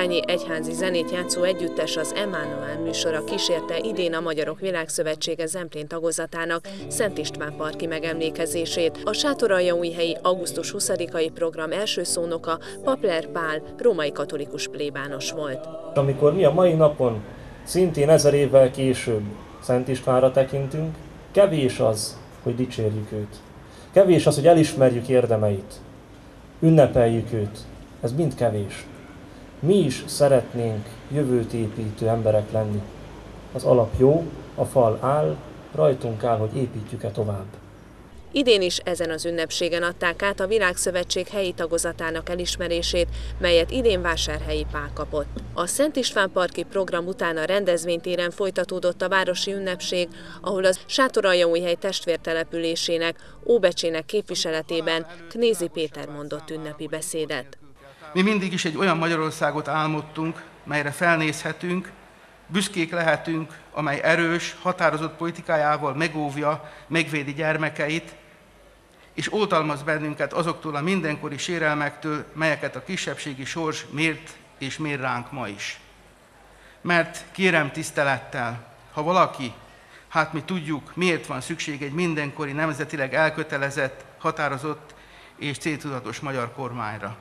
Sopányi egyházi zenét játszó együttes, az Emmanuel műsora kísérte idén a Magyarok Világszövetsége Zemplén tagozatának Szent István parki megemlékezését. A sátoraljaújhelyi augusztus 20-ai program első szónoka Papler Pál, római katolikus plébános volt. Amikor mi a mai napon, szintén 1000 évvel később Szent Istvánra tekintünk, kevés az, hogy dicsérjük őt. Kevés az, hogy elismerjük érdemeit, ünnepeljük őt. Ez mind kevés. Mi is szeretnénk jövőt építő emberek lenni. Az alap jó, a fal áll, rajtunk áll, hogy építjük-e tovább. Idén is ezen az ünnepségen adták át a Világszövetség helyi tagozatának elismerését, melyet idén Vásárhelyi Pál kapott. A Szent István parki program után a rendezvénytéren folytatódott a városi ünnepség, ahol az Sátoraljaújhely testvértelepülésének, Óbecsének képviseletében Knézi Péter mondott ünnepi beszédet. Mi mindig is egy olyan Magyarországot álmodtunk, melyre felnézhetünk, büszkék lehetünk, amely erős, határozott politikájával megóvja, megvédi gyermekeit, és oltalmaz bennünket azoktól a mindenkori sérelmektől, melyeket a kisebbségi sors mért és mér ránk ma is. Mert kérem tisztelettel, ha valaki, hát mi tudjuk, miért van szükség egy mindenkori nemzetileg elkötelezett, határozott és céltudatos magyar kormányra.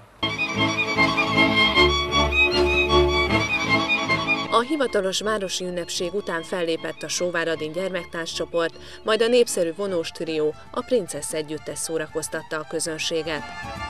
A hivatalos városi ünnepség után fellépett a Sóváradin gyermektárscsoport, majd a népszerű vonós trió, a Princesz együttes szórakoztatta a közönséget.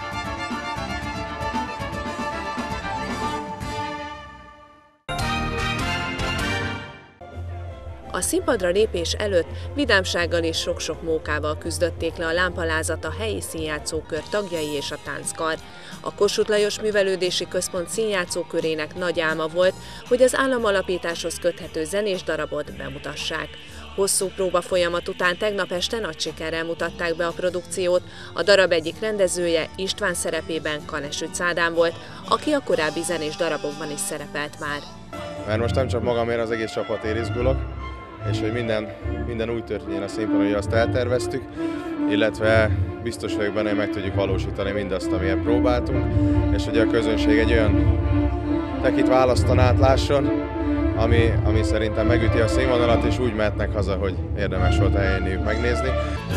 A színpadra lépés előtt vidámsággal és sok-sok mókával küzdötték le a lámpalázat a helyi színjátszókör tagjai és a tánckar. A Kossuth Lajos Művelődési Központ színjátszókörének nagy álma volt, hogy az államalapításhoz köthető zenés darabot bemutassák. Hosszú próba folyamat után tegnap este nagy sikerrel mutatták be a produkciót. A darab egyik rendezője István szerepében Kanesütz Ádám volt, aki a korábbi zenés darabokban is szerepelt már. Mert most nem csak magamért, az egész csapatért izgulok, és hogy minden úgy történjen a színpadon, hogy azt elterveztük, illetve biztos vagyok benne, hogy meg tudjuk valósítani mindazt, amilyen próbáltunk, és hogy a közönség egy olyan tekit választanát lásson, ami szerintem megüti a színvonalat, és úgy mehetnek haza, hogy érdemes volt eljönniük megnézni.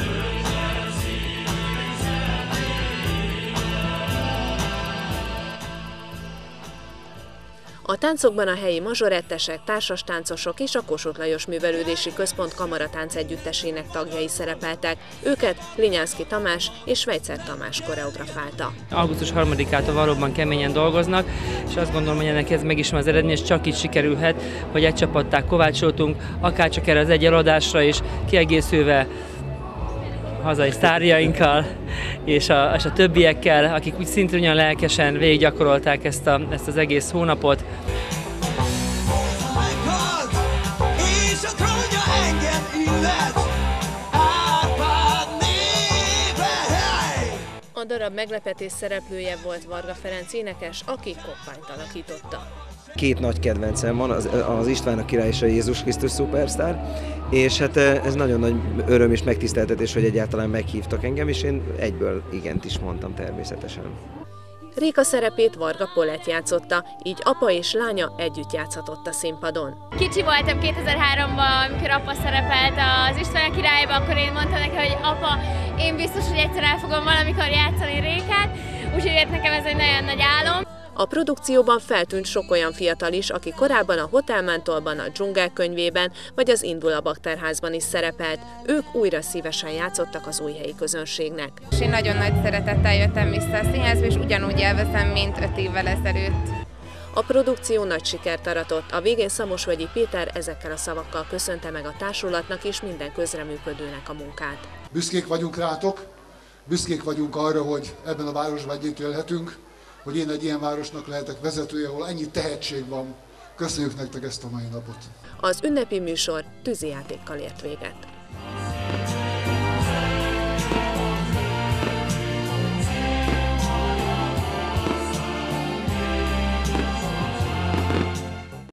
A táncokban a helyi mazsorettesek, társastáncosok és a Kossuth Lajos Művelődési Központ kamaratánc együttesének tagjai szerepeltek. Őket Linyánszky Tamás és Svejcer Tamás koreografálta. Augusztus 3-ától valóban keményen dolgoznak, és azt gondolom, hogy ennek ez meg is van az eredmény, és csak így sikerülhet, hogy egy csapattá kovácsoltunk, akárcsak erre az egy előadásra is, kiegészülve hazai sztárjainkkal és a többiekkel, akik úgy szintén olyan lelkesen végiggyakorolták ezt az egész hónapot. A darab meglepetés szereplője volt Varga Ferenc énekes, aki koppányt alakította. Két nagy kedvencem van, az István a király és a Jézus Krisztus szupersztár, és hát ez nagyon nagy öröm és megtiszteltetés, hogy egyáltalán meghívtak engem, és én egyből igent is mondtam természetesen. Réka szerepét Varga Polett játszotta, így apa és lánya együtt játszhatott a színpadon. Kicsi voltam 2003-ban, amikor apa szerepelt az István a királyban, akkor én mondtam neki, hogy apa, én biztos, hogy egyszer el fogom valamikor játszani Rékát, úgyhogy nekem ez egy nagyon nagy álom. A produkcióban feltűnt sok olyan fiatal is, aki korábban a Hotel Mentolban, a Dzsungel könyvében vagy az Indul a Bakterházban is szerepelt. Ők újra szívesen játszottak az újhelyi közönségnek. Én nagyon nagy szeretettel jöttem vissza a színházba, és ugyanúgy élvezem, mint 5 évvel ezelőtt. A produkció nagy sikert aratott, a végén Szamosvegyi Péter ezekkel a szavakkal köszönte meg a társulatnak és minden közreműködőnek a munkát. Büszkék vagyunk rátok, büszkék vagyunk arra, hogy ebben a városban együtt élhetünk, hogy én egy ilyen városnak lehetek vezetője, ahol ennyi tehetség van. Köszönjük nektek ezt a mai napot! Az ünnepi műsor tűzijátékkal ért véget.